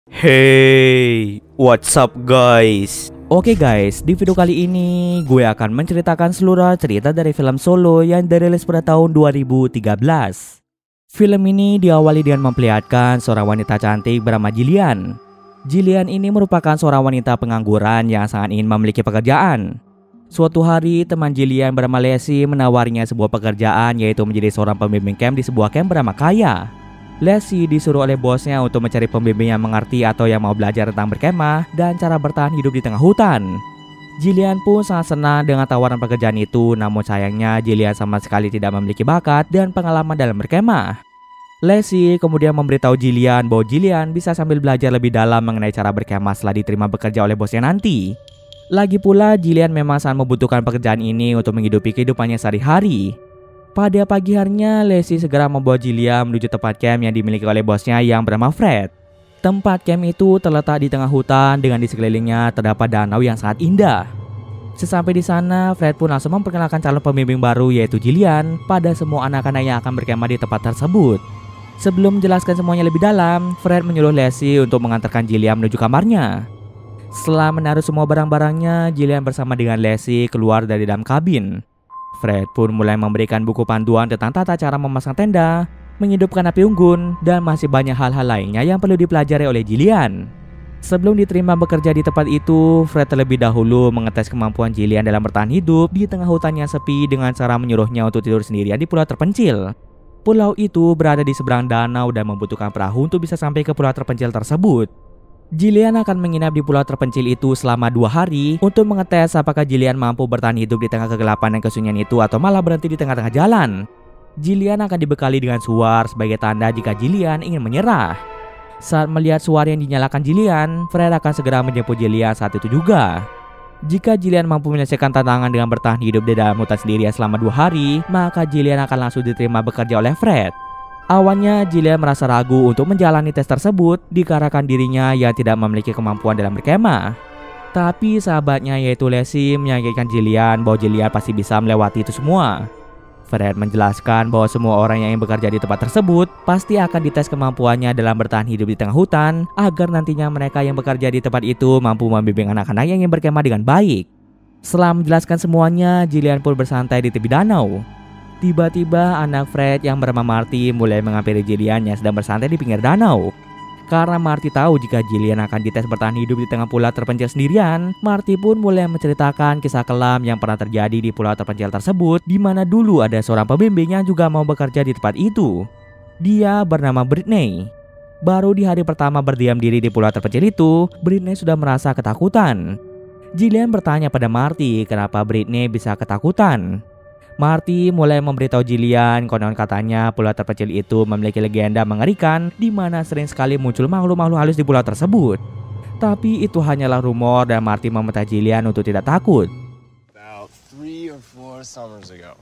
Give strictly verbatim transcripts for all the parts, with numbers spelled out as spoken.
Hey, what's up guys? Oke guys, di video kali ini gue akan menceritakan seluruh cerita dari film Solo yang dirilis pada tahun dua ribu tiga belas. Film ini diawali dengan memperlihatkan seorang wanita cantik bernama Jillian. Jillian ini merupakan seorang wanita pengangguran yang sangat ingin memiliki pekerjaan. Suatu hari, teman Jillian bernama Leslie menawarinya sebuah pekerjaan, yaitu menjadi seorang pembimbing camp di sebuah camp bernama Kaya. Leslie disuruh oleh bosnya untuk mencari pembimbing yang mengerti atau yang mau belajar tentang berkemah dan cara bertahan hidup di tengah hutan. Jillian pun sangat senang dengan tawaran pekerjaan itu, namun sayangnya Jillian sama sekali tidak memiliki bakat dan pengalaman dalam berkemah. Leslie kemudian memberitahu Jillian bahwa Jillian bisa sambil belajar lebih dalam mengenai cara berkemah setelah diterima bekerja oleh bosnya nanti. Lagi pula, Jillian memang sangat membutuhkan pekerjaan ini untuk menghidupi kehidupannya sehari-hari. Pada pagi harinya, Leslie segera membawa Jillian menuju tempat camp yang dimiliki oleh bosnya yang bernama Fred. Tempat camp itu terletak di tengah hutan dengan di sekelilingnya terdapat danau yang sangat indah. Sesampai di sana, Fred pun langsung memperkenalkan calon pembimbing baru yaitu Jillian pada semua anak-anak yang akan berkemah di tempat tersebut. Sebelum menjelaskan semuanya lebih dalam, Fred menyuruh Leslie untuk mengantarkan Jillian menuju kamarnya. Setelah menaruh semua barang-barangnya, Jillian bersama dengan Leslie keluar dari dalam kabin. Fred pun mulai memberikan buku panduan tentang tata cara memasang tenda, menghidupkan api unggun, dan masih banyak hal-hal lainnya yang perlu dipelajari oleh Jillian. Sebelum diterima bekerja di tempat itu, Fred terlebih dahulu mengetes kemampuan Jillian dalam bertahan hidup di tengah hutan yang sepi dengan cara menyuruhnya untuk tidur sendirian di pulau terpencil. Pulau itu berada di seberang danau dan membutuhkan perahu untuk bisa sampai ke pulau terpencil tersebut. Jillian akan menginap di pulau terpencil itu selama dua hari untuk mengetes apakah Jillian mampu bertahan hidup di tengah kegelapan dan kesunyian itu atau malah berhenti di tengah-tengah jalan. Jillian akan dibekali dengan suar sebagai tanda jika Jillian ingin menyerah. Saat melihat suar yang dinyalakan Jillian, Fred akan segera menjemput Jillian saat itu juga. Jika Jillian mampu menyelesaikan tantangan dengan bertahan hidup di dalam hutan sendirian selama dua hari, maka Jillian akan langsung diterima bekerja oleh Fred. Awalnya Jillian merasa ragu untuk menjalani tes tersebut dikarenakan dirinya yang tidak memiliki kemampuan dalam berkemah. Tapi sahabatnya yaitu Leslie meyakinkan Jillian bahwa Jillian pasti bisa melewati itu semua. Fred menjelaskan bahwa semua orang yang ingin bekerja di tempat tersebut pasti akan dites kemampuannya dalam bertahan hidup di tengah hutan agar nantinya mereka yang bekerja di tempat itu mampu membimbing anak-anak yang ingin berkemah dengan baik. Setelah menjelaskan semuanya, Jillian pun bersantai di tepi danau. Tiba-tiba anak Fred yang bernama Marty mulai menghampiri Jillian yang sedang bersantai di pinggir danau. Karena Marty tahu jika Jillian akan dites bertahan hidup di tengah pulau terpencil sendirian, Marty pun mulai menceritakan kisah kelam yang pernah terjadi di pulau terpencil tersebut, di mana dulu ada seorang pembimbing yang juga mau bekerja di tempat itu. Dia bernama Britney. Baru di hari pertama berdiam diri di pulau terpencil itu, Britney sudah merasa ketakutan. Jillian bertanya pada Marty kenapa Britney bisa ketakutan. Marty mulai memberitahu Jillian konon katanya pulau terpencil itu memiliki legenda mengerikan di mana sering sekali muncul makhluk-makhluk halus di pulau tersebut. Tapi itu hanyalah rumor dan Marty meminta Jillian untuk tidak takut. About three or four summers ago.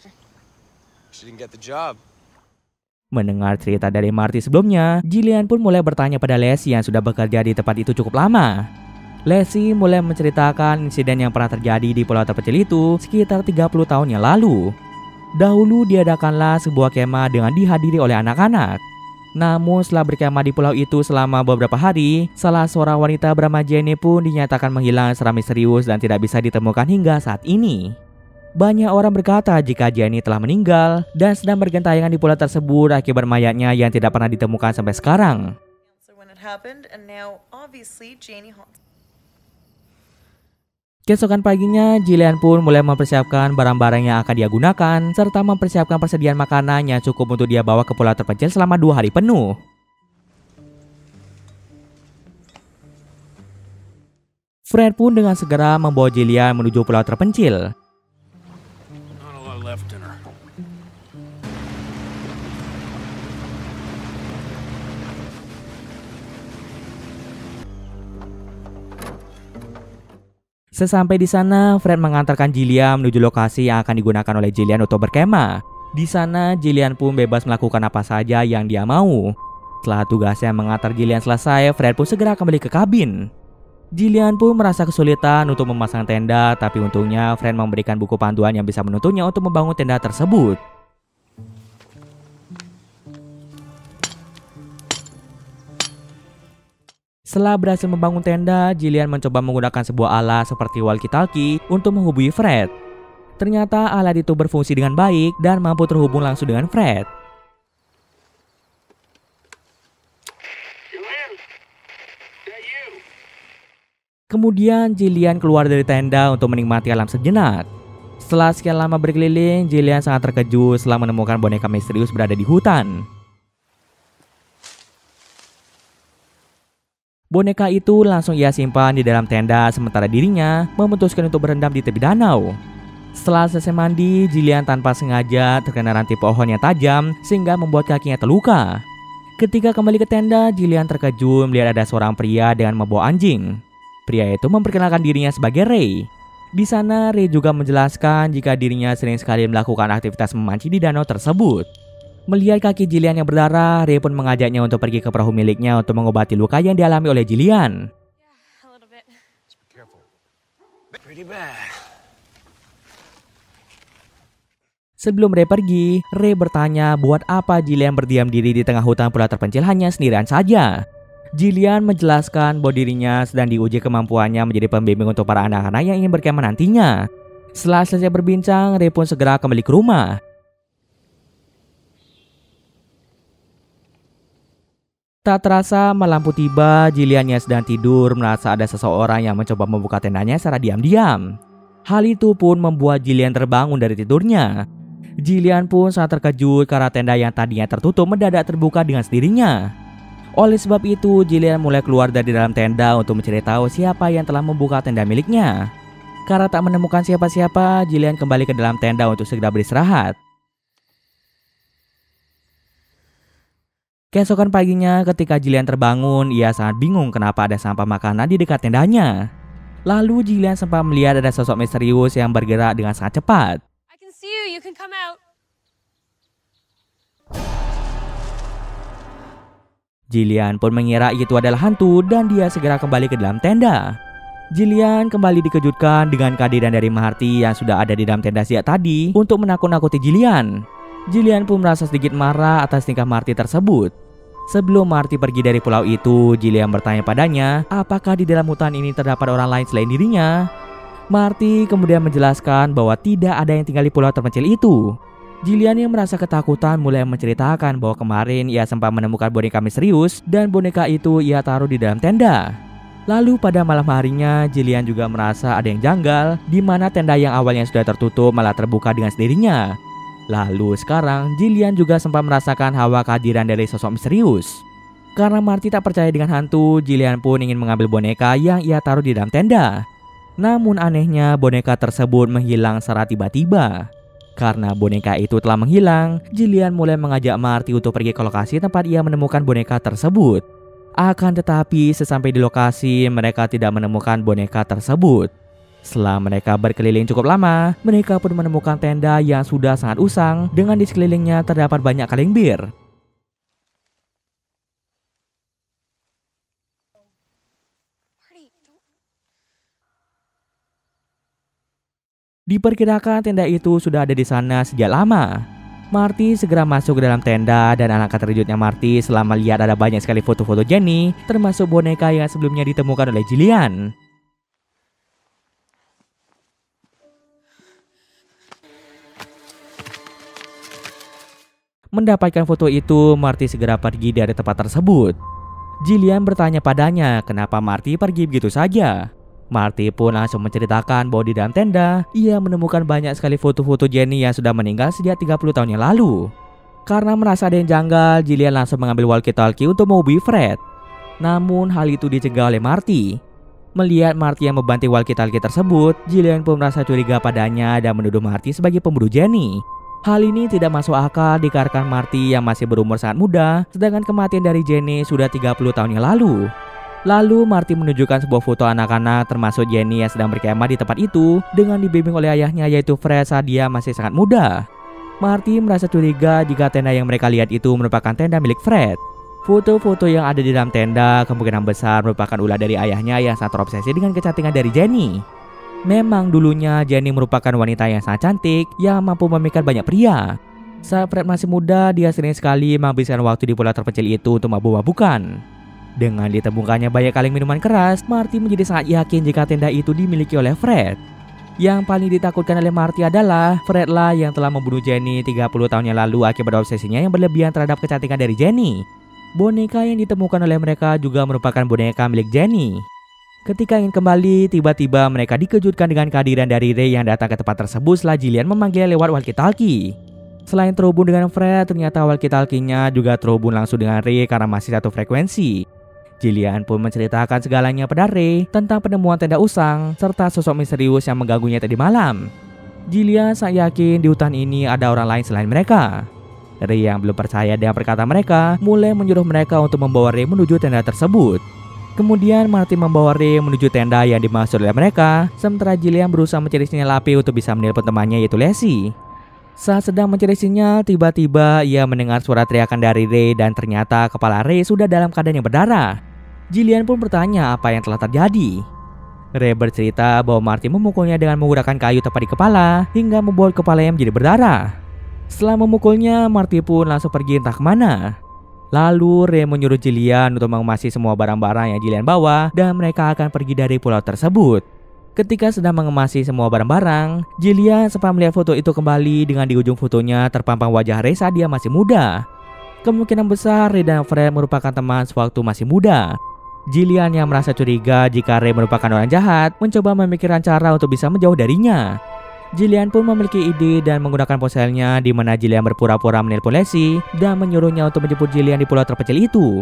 She didn't get the job. Mendengar cerita dari Marty sebelumnya, Jillian pun mulai bertanya pada Leslie yang sudah bekerja di tempat itu cukup lama. Leslie mulai menceritakan insiden yang pernah terjadi di pulau terpencil itu sekitar tiga puluh tahun yang lalu. Dahulu diadakanlah sebuah kemah dengan dihadiri oleh anak-anak. Namun setelah berkemah di pulau itu selama beberapa hari, salah seorang wanita bernama Jenny pun dinyatakan menghilang secara misterius dan tidak bisa ditemukan hingga saat ini. Banyak orang berkata jika Jenny telah meninggal dan sedang bergentayangan di pulau tersebut akibat mayatnya yang tidak pernah ditemukan sampai sekarang. Keesokan paginya, Jillian pun mulai mempersiapkan barang-barang yang akan dia gunakan, serta mempersiapkan persediaan makanan yang cukup untuk dia bawa ke pulau terpencil selama dua hari penuh. Fred pun dengan segera membawa Jillian menuju pulau terpencil. Sesampai di sana, Fred mengantarkan Jillian menuju lokasi yang akan digunakan oleh Jillian untuk berkemah. Di sana, Jillian pun bebas melakukan apa saja yang dia mau. Setelah tugasnya mengantar Jillian selesai, Fred pun segera kembali ke kabin. Jillian pun merasa kesulitan untuk memasang tenda, tapi untungnya Fred memberikan buku panduan yang bisa menuntunnya untuk membangun tenda tersebut. Setelah berhasil membangun tenda, Jillian mencoba menggunakan sebuah alat seperti walkie-talkie untuk menghubungi Fred. Ternyata alat itu berfungsi dengan baik dan mampu terhubung langsung dengan Fred. Kemudian Jillian keluar dari tenda untuk menikmati alam sejenak. Setelah sekian lama berkeliling, Jillian sangat terkejut setelah menemukan boneka misterius berada di hutan. Boneka itu langsung ia simpan di dalam tenda sementara dirinya memutuskan untuk berendam di tepi danau. Setelah selesai mandi, Jillian tanpa sengaja terkena ranting pohon yang tajam sehingga membuat kakinya terluka. Ketika kembali ke tenda, Jillian terkejut melihat ada seorang pria dengan membawa anjing. Pria itu memperkenalkan dirinya sebagai Ray. Di sana, Ray juga menjelaskan jika dirinya sering sekali melakukan aktivitas memancing di danau tersebut. Melihat kaki Jillian yang berdarah, Ray pun mengajaknya untuk pergi ke perahu miliknya untuk mengobati luka yang dialami oleh Jillian. Sebelum Ray pergi, Ray bertanya buat apa Jillian berdiam diri di tengah hutan pula terpencil hanya sendirian saja. Jillian menjelaskan bahwa dirinya sedang diuji kemampuannya menjadi pembimbing untuk para anak-anak yang ingin berkemah nantinya. Setelah selesai berbincang, Ray pun segera kembali ke rumah. Tak terasa malam pun tiba, Jillian yang sedang tidur merasa ada seseorang yang mencoba membuka tendanya secara diam-diam. Hal itu pun membuat Jillian terbangun dari tidurnya. Jillian pun sangat terkejut karena tenda yang tadinya tertutup mendadak terbuka dengan sendirinya. Oleh sebab itu, Jillian mulai keluar dari dalam tenda untuk mencari tahu siapa yang telah membuka tenda miliknya. Karena tak menemukan siapa-siapa, Jillian kembali ke dalam tenda untuk segera beristirahat. Keesokan paginya ketika Jillian terbangun, ia sangat bingung kenapa ada sampah makanan di dekat tendanya. Lalu Jillian sempat melihat ada sosok misterius yang bergerak dengan sangat cepat. I can see you. You can come out. Jillian pun mengira itu adalah hantu dan dia segera kembali ke dalam tenda. Jillian kembali dikejutkan dengan kehadiran dari Marty yang sudah ada di dalam tenda sejak tadi untuk menakut-nakuti Jillian. Jillian pun merasa sedikit marah atas tingkah Marty tersebut. Sebelum Marty pergi dari pulau itu, Jillian bertanya padanya apakah di dalam hutan ini terdapat orang lain selain dirinya. Marty kemudian menjelaskan bahwa tidak ada yang tinggal di pulau terpencil itu. Jillian yang merasa ketakutan mulai menceritakan bahwa kemarin ia sempat menemukan boneka misterius dan boneka itu ia taruh di dalam tenda. Lalu pada malam harinya, Jillian juga merasa ada yang janggal di mana tenda yang awalnya sudah tertutup malah terbuka dengan sendirinya. Lalu sekarang Jillian juga sempat merasakan hawa kehadiran dari sosok misterius. Karena Marty tak percaya dengan hantu, Jillian pun ingin mengambil boneka yang ia taruh di dalam tenda. Namun anehnya boneka tersebut menghilang secara tiba-tiba. Karena boneka itu telah menghilang, Jillian mulai mengajak Marty untuk pergi ke lokasi tempat ia menemukan boneka tersebut. Akan tetapi sesampai di lokasi mereka tidak menemukan boneka tersebut. Setelah mereka berkeliling cukup lama, mereka pun menemukan tenda yang sudah sangat usang dengan di sekelilingnya terdapat banyak kaleng bir. Diperkirakan tenda itu sudah ada di sana sejak lama. Marty segera masuk ke dalam tenda dan alangkah terkejutnya Marty setelah melihat ada banyak sekali foto-foto Jenny, termasuk boneka yang sebelumnya ditemukan oleh Jillian. Mendapatkan foto itu, Marty segera pergi dari tempat tersebut. Jillian bertanya padanya kenapa Marty pergi begitu saja. Marty pun langsung menceritakan bahwa di dalam tenda, ia menemukan banyak sekali foto-foto Jenny yang sudah meninggal sejak tiga puluh tahun yang lalu. Karena merasa ada yang janggal, Jillian langsung mengambil walkie-talkie untuk menghubungi Fred. Namun hal itu dicegah oleh Marty. Melihat Marty yang membanting walkie-talkie tersebut, Jillian pun merasa curiga padanya dan menuduh Marty sebagai pembunuh Jenny. Hal ini tidak masuk akal dikarenakan Marty yang masih berumur sangat muda, sedangkan kematian dari Jenny sudah tiga puluh tahun yang lalu. Lalu Marty menunjukkan sebuah foto anak-anak termasuk Jenny yang sedang berkemah di tempat itu dengan dibimbing oleh ayahnya yaitu Fred saat dia masih sangat muda. Marty merasa curiga jika tenda yang mereka lihat itu merupakan tenda milik Fred. Foto-foto yang ada di dalam tenda kemungkinan besar merupakan ulah dari ayahnya yang sangat terobsesi dengan kecantikan dari Jenny. Memang dulunya Jenny merupakan wanita yang sangat cantik yang mampu memikat banyak pria. Saat Fred masih muda, dia sering sekali menghabiskan waktu di pulau terpencil itu untuk mabuk-mabukan. Dengan ditemukannya banyak kaleng minuman keras, Marty menjadi sangat yakin jika tenda itu dimiliki oleh Fred. Yang paling ditakutkan oleh Marty adalah Fred lah yang telah membunuh Jenny tiga puluh tahun yang lalu akibat obsesinya yang berlebihan terhadap kecantikan dari Jenny. Boneka yang ditemukan oleh mereka juga merupakan boneka milik Jenny. Ketika ingin kembali, tiba-tiba mereka dikejutkan dengan kehadiran dari Ray yang datang ke tempat tersebut setelah Jillian memanggilnya lewat walkie-talkie. Selain terhubung dengan Fred, ternyata walkie-talkie-nya juga terhubung langsung dengan Ray karena masih satu frekuensi. Jillian pun menceritakan segalanya pada Ray tentang penemuan tenda usang serta sosok misterius yang mengganggunya tadi malam. Jillian sangat yakin di hutan ini ada orang lain selain mereka. Ray yang belum percaya dengan perkataan mereka mulai menyuruh mereka untuk membawa Ray menuju tenda tersebut. Kemudian Marty membawa Ray menuju tenda yang dimaksud oleh mereka, sementara Jillian berusaha mencari sinyal api untuk bisa menelpon temannya yaitu Leslie. Saat sedang mencari sinyal, tiba-tiba ia mendengar suara teriakan dari Ray dan ternyata kepala Ray sudah dalam keadaan yang berdarah. Jillian pun bertanya apa yang telah terjadi. Ray bercerita bahwa Marty memukulnya dengan menggunakan kayu tepat di kepala hingga membuat kepalanya menjadi berdarah. Setelah memukulnya, Marty pun langsung pergi entah kemana. Lalu Ray menyuruh Jillian untuk mengemasi semua barang-barang yang Jillian bawa dan mereka akan pergi dari pulau tersebut. Ketika sedang mengemasi semua barang-barang, Jillian sempat melihat foto itu kembali dengan di ujung fotonya terpampang wajah Ray saat dia masih muda. Kemungkinan besar Ray dan Fred merupakan teman sewaktu masih muda. Jillian yang merasa curiga jika Ray merupakan orang jahat mencoba memikirkan cara untuk bisa menjauh darinya. Jillian pun memiliki ide dan menggunakan ponselnya di mana Jillian berpura-pura menelpon Leslie dan menyuruhnya untuk menjemput Jillian di pulau terpencil itu.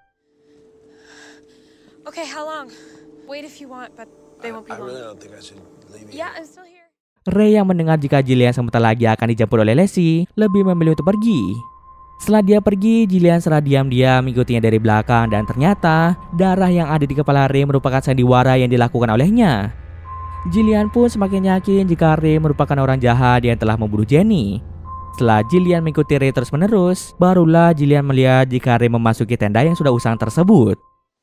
Okay, how long? Wait if you want, but they won't be I long. really don't think I should leave you. Yeah, I'm still here. Ray yang mendengar jika Jillian sebentar lagi akan dijemput oleh Leslie lebih memilih untuk pergi. Setelah dia pergi, Jillian secara diam-diam mengikutinya dari belakang dan ternyata darah yang ada di kepala Ray merupakan sandiwara yang dilakukan olehnya. Jillian pun semakin yakin jika Ray merupakan orang jahat yang telah membunuh Jenny. Setelah Jillian mengikuti Ray terus-menerus, barulah Jillian melihat jika Ray memasuki tenda yang sudah usang tersebut.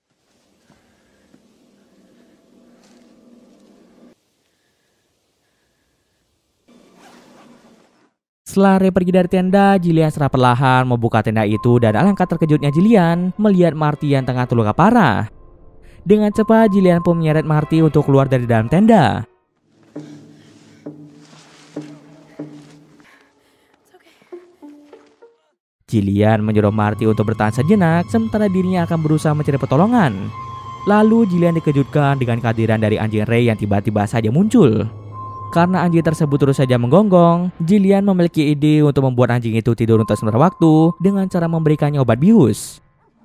Setelah Ray pergi dari tenda, Jillian secara perlahan membuka tenda itu dan alangkah terkejutnya Jillian melihat Marty yang tengah terluka parah. Dengan cepat, Jillian pun menyeret Marty untuk keluar dari dalam tenda. Jillian menyuruh Marty untuk bertahan sejenak, sementara dirinya akan berusaha mencari pertolongan. Lalu Jillian dikejutkan dengan kehadiran dari anjing Ray yang tiba-tiba saja muncul. Karena anjing tersebut terus saja menggonggong, Jillian memiliki ide untuk membuat anjing itu tidur untuk sementara waktu dengan cara memberikannya obat bius.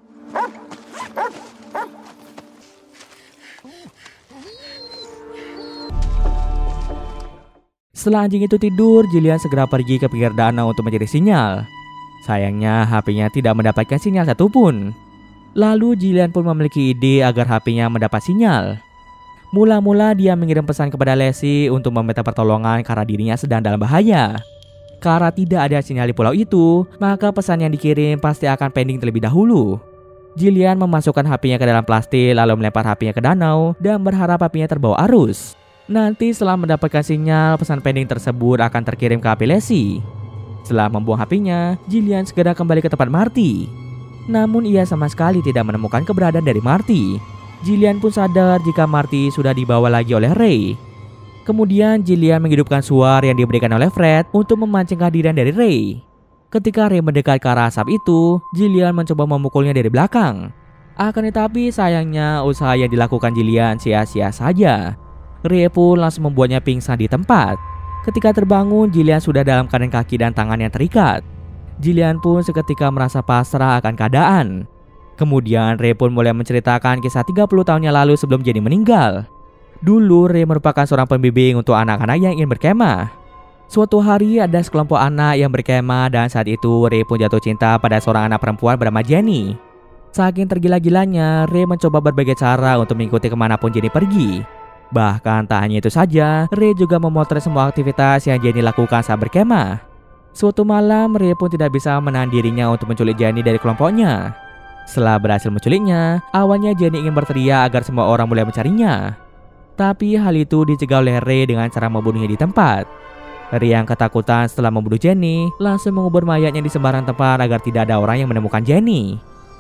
Setelah anjing itu tidur, Jillian segera pergi ke pinggir danau untuk mencari sinyal. Sayangnya H P-nya tidak mendapatkan sinyal satupun. Lalu Jillian pun memiliki ide agar H P-nya mendapat sinyal. Mula-mula dia mengirim pesan kepada Leslie untuk meminta pertolongan karena dirinya sedang dalam bahaya. Karena tidak ada sinyal di pulau itu, maka pesan yang dikirim pasti akan pending terlebih dahulu. Jillian memasukkan H P-nya ke dalam plastik lalu melempar H P-nya ke danau dan berharap H P-nya terbawa arus. Nanti setelah mendapatkan sinyal, pesan pending tersebut akan terkirim ke H P Leslie. Setelah membuang H P-nya, Jillian segera kembali ke tempat Marty. Namun ia sama sekali tidak menemukan keberadaan dari Marty. Jillian pun sadar jika Marty sudah dibawa lagi oleh Ray. Kemudian Jillian menghidupkan suar yang diberikan oleh Fred untuk memancing kehadiran dari Ray. Ketika Ray mendekat ke arah asap itu, Jillian mencoba memukulnya dari belakang. Akan tetapi sayangnya usaha yang dilakukan Jillian sia-sia saja. Ray pun langsung membuatnya pingsan di tempat. Ketika terbangun, Jillian sudah dalam keadaan kaki dan tangan yang terikat. Jillian pun seketika merasa pasrah akan keadaan. Kemudian Ray pun mulai menceritakan kisah tiga puluh tahun yang lalu sebelum Jenny meninggal. Dulu Ray merupakan seorang pembimbing untuk anak-anak yang ingin berkemah. Suatu hari ada sekelompok anak yang berkemah dan saat itu Ray pun jatuh cinta pada seorang anak perempuan bernama Jenny. Saking tergila-gilanya, Ray mencoba berbagai cara untuk mengikuti kemanapun Jenny pergi. Bahkan tak hanya itu saja, Ray juga memotret semua aktivitas yang Jenny lakukan saat berkemah. Suatu malam, Ray pun tidak bisa menahan dirinya untuk menculik Jenny dari kelompoknya. Setelah berhasil menculiknya, awalnya Jenny ingin berteriak agar semua orang mulai mencarinya. Tapi hal itu dicegah oleh Ray dengan cara membunuhnya di tempat. Ray yang ketakutan setelah membunuh Jenny, langsung mengubur mayatnya di sembarang tempat agar tidak ada orang yang menemukan Jenny.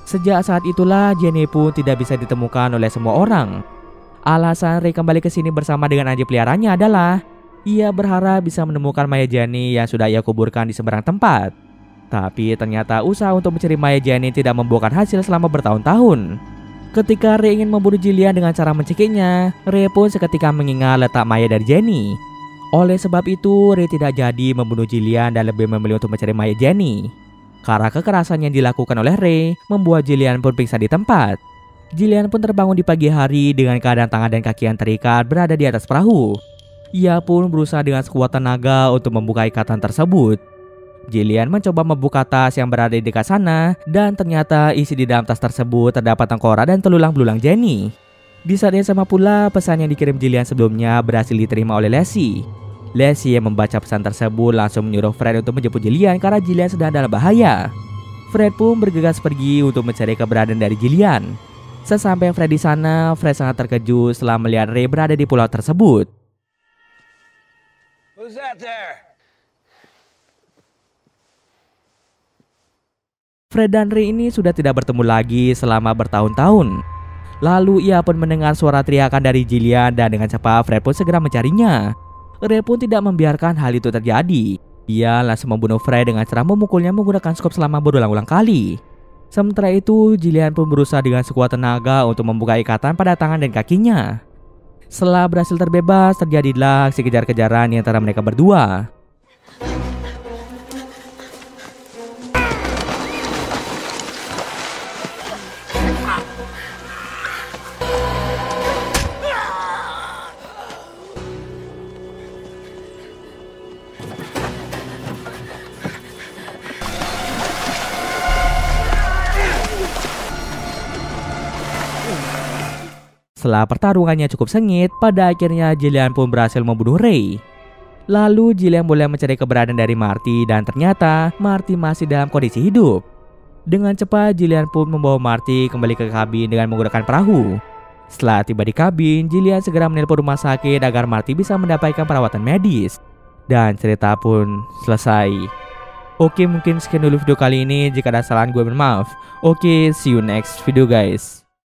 Sejak saat itulah Jenny pun tidak bisa ditemukan oleh semua orang. Alasan Ray kembali ke sini bersama dengan anjing peliharaannya adalah ia berharap bisa menemukan mayat Jenny yang sudah ia kuburkan di seberang tempat. Tapi ternyata usaha untuk mencari mayat Jenny tidak membuahkan hasil selama bertahun-tahun. Ketika Ray ingin membunuh Jillian dengan cara mencekiknya, Ray pun seketika mengingat letak mayat dari Jenny. Oleh sebab itu, Ray tidak jadi membunuh Jillian dan lebih memilih untuk mencari mayat Jenny. Karena kekerasan yang dilakukan oleh Ray membuat Jillian pun pingsan di tempat. Jillian pun terbangun di pagi hari dengan keadaan tangan dan kaki yang terikat berada di atas perahu. Ia pun berusaha dengan sekuat tenaga untuk membuka ikatan tersebut. Jillian mencoba membuka tas yang berada di dekat sana dan ternyata isi di dalam tas tersebut terdapat tengkorak dan telulang-belulang Jenny. Di saat yang sama pula pesan yang dikirim Jillian sebelumnya berhasil diterima oleh Leslie. Leslie yang membaca pesan tersebut langsung menyuruh Fred untuk menjemput Jillian karena Jillian sedang dalam bahaya. Fred pun bergegas pergi untuk mencari keberadaan dari Jillian. Sesampai Fred di sana, Fred sangat terkejut setelah melihat Ray berada di pulau tersebut. Who's that there? Fred dan Ray ini sudah tidak bertemu lagi selama bertahun-tahun. Lalu ia pun mendengar suara teriakan dari Jillian dan dengan cepat Fred pun segera mencarinya. Ray pun tidak membiarkan hal itu terjadi. Ia langsung membunuh Fred dengan cara memukulnya menggunakan skop selama berulang-ulang kali. Sementara itu, Jillian pun berusaha dengan sekuat tenaga untuk membuka ikatan pada tangan dan kakinya. Setelah berhasil terbebas, terjadilah aksi kejar-kejaran di antara mereka berdua. Setelah pertarungannya cukup sengit, pada akhirnya Jillian pun berhasil membunuh Ray. Lalu Jillian mulai mencari keberadaan dari Marty dan ternyata Marty masih dalam kondisi hidup. Dengan cepat Jillian pun membawa Marty kembali ke kabin dengan menggunakan perahu. Setelah tiba di kabin, Jillian segera menelpon rumah sakit agar Marty bisa mendapatkan perawatan medis. Dan cerita pun selesai. Oke, mungkin sekian dulu video kali ini. Jika ada kesalahan gue minta maaf. Oke, see you next video guys.